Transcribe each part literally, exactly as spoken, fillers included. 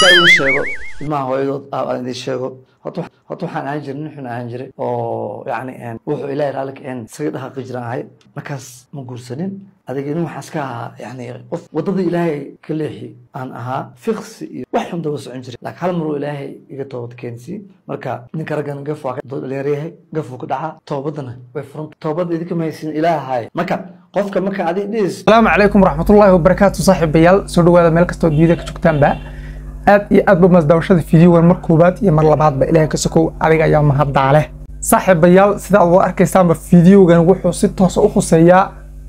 سأل الشيء ما هو يض عندي الشيء هتو هتو حن عنجر نحن عنجر أو يعني إن وحو إلهي رالك إن سيدها قجراهاي مكاس مقرسنين هذا إنه حسكها يعني قف وضد إلهي كله أن أها فخس وحهم دوس عنجر لكن هل مرو إلهي يجتوب كنسي مركا نكرجن قفوا ضد ليريه قفوا كدعاء توبتنا وفرن توبت إذا ما يسين إلهي مكا قفك مكا عادي ليش السلام عليكم ورحمة الله وبركاته صاحب بيال سودو هذا ملك استوديو ذاك شكتان بقى aad iyo aad baa masdawashada fiidiyowgan mar koobaad iyo mar labaad ba ilaahay ka sokow adiga ayaa mahaddaale saaxiibayaal sida aad arkaysaan fiidiyowgan wuxuu si toos ah u khuseeyaa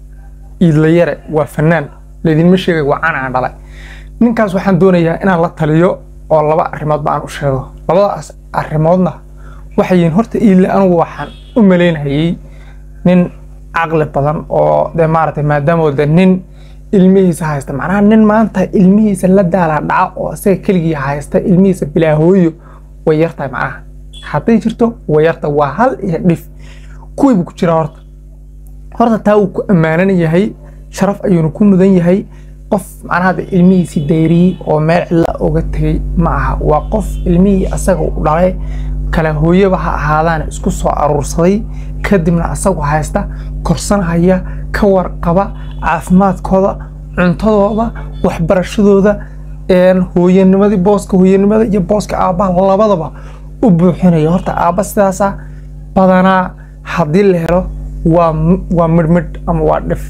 Iidlayare waa fanaan leedin ma sheegay waa aan aan dhalay ninkaas waxaan doonayaa inaan la taliyo oo laba arrimood baan u sheego labadaas arrimoodna waxay yihiin horta Iidle anigu waxaan u maleynayay nin aqli badan oo de maartay maadaama uu nin ilmihiisa haysta macnaha nin maanta ilmihiisa la daala dhaca oo asaga kaliya haysta ilmihiisa bilaa hooyo way yartay macnaha haday jirto way yarta waa hal iyo dhif kuwii ku jira horta horta taa uu ku amaanan yahay sharaf ayuu ku mudan yahay qof macnaha ilmihiisa dayri oo meel la oga tagay ma aha waa qof ilmihii asaga u dhalay kala hooyaba ha ahaadaan isku soo aruursaday kadibna asagu haysta korsanaya ka warqaba caafimaadkooda cuntadooda waxbarashadooda een hooyanimadii booska hooyanimada iyo booska aabaha labadaba u buuxinaya horta aaba sidaas ah badana hadii la helo waa waa midmid ama waa dhif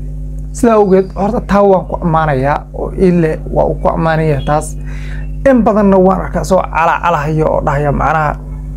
sida ogeed horta taa waan ku amaanaya oo ile waa ku amaanaya taas in badanna waan arkaa soo cala calahayo oo dhahaya macnaha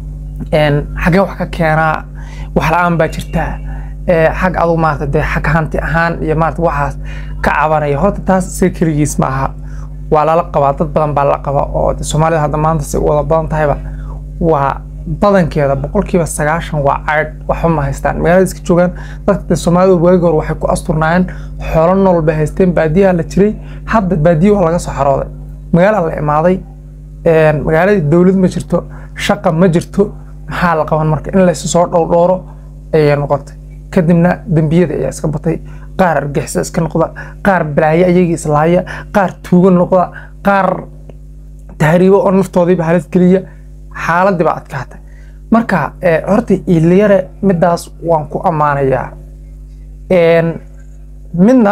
een xagee wax ka keenaa wax la'aan baa jirta ee xaq adu maartay xaq hanti ahaan iyo maartay waxaas ka cabanaya horta taas securities ma aha waa la qabaa dad badan baa la qabaa oo Soomaalida hadda maanta si wada badan tahayba waa badankeeda boqolkiiba sagaashan waa aad wax ma haystaan magaalada iska joogan dadka Soomaalida waagi hore waxay ku asturnaayeen xoolo nool ba haysteen baadiyaha la jiray hadda baadiyo waa laga soo xarooday magaalada la imaaday een magaalada dawlad ma jirto shaqo ma jirto maxaa la qaban marka in la soo dhowdhooro ay noqotay kadibna dambiyada ayaa iska batay qaar argixis iska noqda qaar balaayo ayaga islaaya qaar tuugan noqda qaar tahriibo oo naftoodiiba halis geliya xaaladii baa adkaatay marka horta Iidlayare midaas waan ku amaanayaa een midna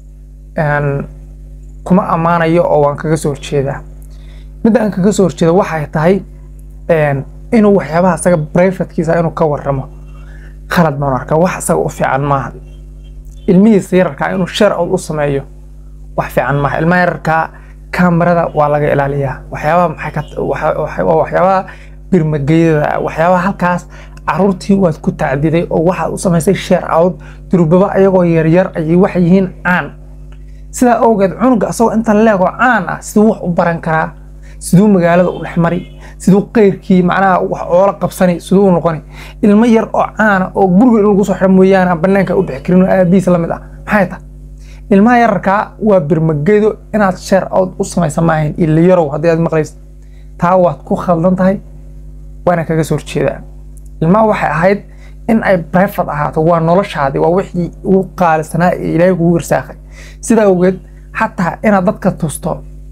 een kuma amaanayo oo waan kaga soo horjeedaa mid aan kaga soo horjeedo waxay tahay een inuu waxyaabaha asaga privatekiisa inuu ka warramo khalad ma arka wax asaga u fiican maaha ilmihiisa yarka inuu shar u sameeyo wax fiican maaha ilmaha yarka kamarada waa laga ilaaliyaa waxyaabaha maxay ka waxyaabaha birmageyda waxyaabaha halkaas caruurtii waad ku tacdiday oo waxa uu sameysay share out durbaba ayagoo yar yar ay wax yihiin aan sida awgeed cunuga asoo inta leego aan ah sidoo wax u baran karaa sidoo magaalada u dhaxmari sidoo qeyrkii macnaha wax oo la qabsanay sidoo noqonay ilmo yar oo aan oo guriga lagu soo xiro mooyaan banaanka u bixi karin aabiis la mid ah maxay tahay ilmaha yarka waa birmageydo inaad share out u sameysamayn Iidlayare hadii aad maqlaysid taa waad ku khaldan tahay waana kaga soo horjeedaa ilmaha waxay ahayd in ay private ahaato waa noloshaadi waa wixii uu qaalisanaa Ilaahay kugu irsaaqay sida ogeed hatta inaad dadka tusto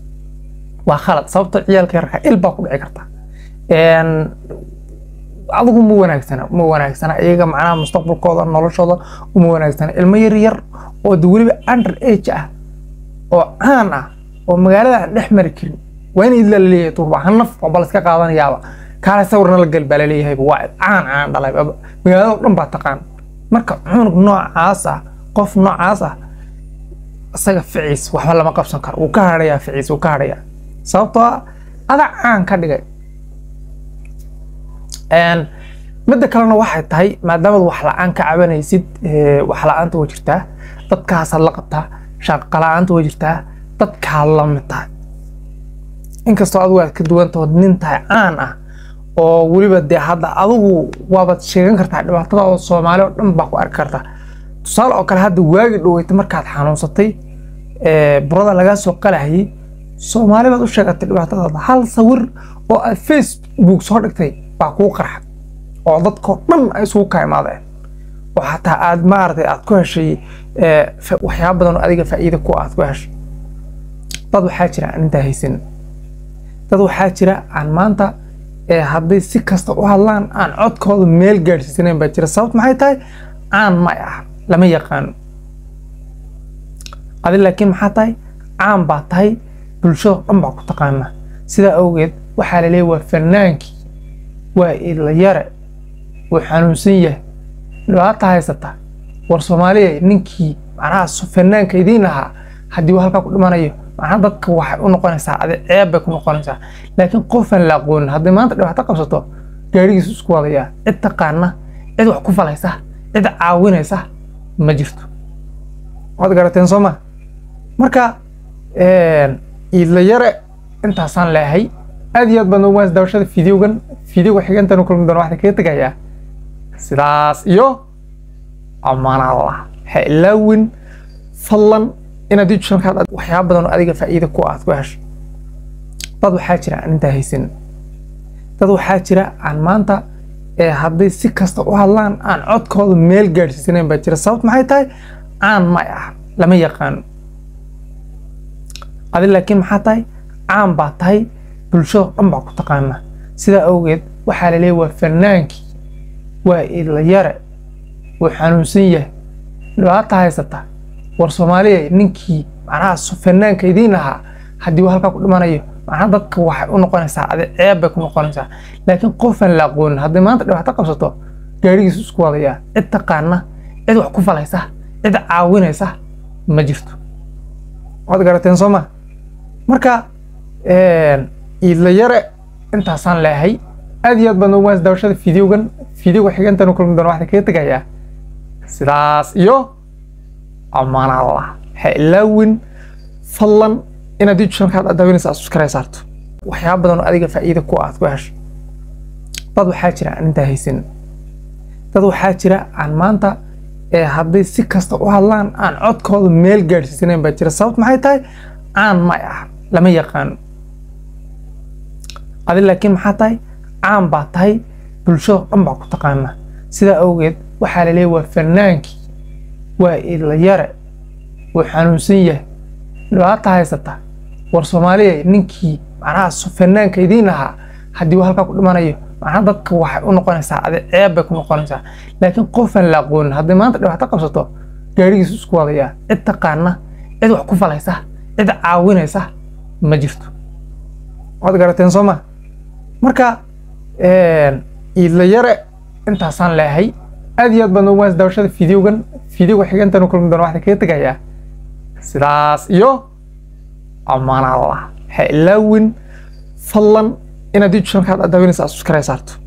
waa khalad sababta ciyaalka yarka ilba ku dhici karta een adigu ma wanaagsana ma wanaagsana iyaga macnaha mustaqbalkooda noloshooda uma wanaagsana ilmo yar yar oo waliba under age ah oo aan ah oo magaalada dhex mari karin waa in Iidla leeyahay turba hanaf oo bal iska qaadanayaaba kaala sawirna la galba leeyahay waa aan aan dhalay magaalada dhan baa taqaan marka cunug noocaas ah qof noocaas ah asaga ficiis waxba lama qabsan karo uu ka hadhayaa ficiis uu ka hadhayaa sababtoo ada aan ka dhigay een mid kalena waxay tahay maadaama wax la'aan ka cabanaysid ee wax la'aanta way jirtaa dadkaas la qabtaa shaqo la'aanta way jirtaa dadka la mid tahay inkastoo aad waad ka duwan tahay nin tahay aan ah oo waliba de hadda adigu waabad sheegan kartaa dhibaatada Soomaaliya oo dhan baa ku arki kartaa tusaale oo kale hadda waagi dhaweytay markaad xanuunsatay ee burada laga soo qalahayay Soomaaliya baad u sheegatay dhibaatada hal sawir oo aad Facebook soo dhigtay baa ku qarxay oo dadka dhan ay soo kaymaadeen oo hatta aad maartay aad ku heshay ee waxyaabo badan oo adiga faa'iido ku aad ku heshay dad waxa jira inta haysan dad waxaa jira aan maanta ee hadday si kasta u hadlaan aan codkooda meel gaadhsiisanayn baa jira. sababtu maxay tahay? caan ma ah, lama yaqaano. adi laakiin maxaa tahay? caan baa tahay, bulshada dhan baa ku taqaana. sidaa awgeed waxaa la leeyahay waa fanaankii, waa ila yare, wuu xanuunsan yahay, dhibaata haysata. war Soomaaliya ninkii macnaha fanaanka idiin ahaa haddii uu halkaa ku dhimanayo macnaha dadka waxay u noqonaysaa adi ceeb bay ku noqonaysaa. laakiin qofan la aqoonin haddii maanta dhibaato qabsato gaarigiisu isku wadayaa, cid taqaana, cid wax ku falaysa, cid caawinaysa ma jirto. waad garateen soo ma? marka ila yare intaasaan leeyahay. aad iyo aad baan ugu mahadsan daawashada fiidiyowgan. fiidiyowga xigeentan kulmi doona waxaan kaga tegayaa sidaas iyo amaan Allah. ha ilaawin fadlan inaad YouTube channel waxyaabo badan oo adiga faa'iido ku aad ku hesho. dad waxaa jira aan intaa haysan, dad waxaa jira aan maanta ee hadday si kasta u hadlaan aan codkooda meel gaadhsiisanayn baa jira. sababtu maxay tahay? caan ma ah, lama yaqaano. adi laakiin maxaa tahay? caan baa tahay, bulshada dhan baa ku taqaana. sidaa awgeed waxaa la leeyahay waa fanaankii, waa ila yare, wuu xanuunsan yahay, dhibaata haysata. war Soomaaliya ninkii macnaha fanaanka idiin ahaa haddii uu halkaa ku dhimanayo macnaha dadka waxay u noqonaysaa adi ceeb bay ku noqonaysaa. laakiin qofan la aqoonin haddii maanta dhibaato qabsato gaarigiisu isku wadayaa, cid taqaana, cid wax ku falaysa, cid caawinaysa ma jirto. waad garateen soo ma? marka ila yare intaasaan leeyahay. aad iyo aad baan ugu mahadsan daawashada fiidiyowgan. fiidiyowga xigeentan kulmi doona waxaan kaga tegayaa sidaas iyo amaan Allah. ha ilaawin fadlan inaad YouTube channel daawanaysa subscribe saarto. waxyaabo badan oo adiga faa'iido ku aad ku hesho. dad waxaa jira aan intaa haysan, dad waxaa jira aan maanta ee hadday si kasta u hadlaan aan codkooda meel gaadhsiisanayn baa jira. sababtu maxay tahay? caan ma ah, lama yaqaano. adi laakiin maxaa tahay? caan baa tahay, bulshada dhan baa ku taqaana. sidaa awgeed waxaa la leeyahay waa fanaankii, waa ila yare, wuu xanuunsan yahay, dhibaata haysata. war Soomaaliya ninkii macnaha fanaanka idiin ahaa haddii uu halkaa ku dhimanayo macnaha dadka waxay u noqonaysaa adi ceeb bay ku noqonaysaa. laakiin qofan la aqoonin haddii maanta dhibaato qabsato gaarigiisu isku wadayaa, cid taqaana, cid wax ku falaysa, cid caawinaysa ma jirto. waad garateen soo ma? marka ila yare intaasaan leeyahay. aad iyo aad baan ugu mahadsan daawashada fiidiyowgan. fiidiyowga xigeentan kulmi doona waxaan kaga tegayaa sidaas iyo amaan Allah. ha ilaawin fadlan inaad YouTube channel daawanaysa subscribe saarto.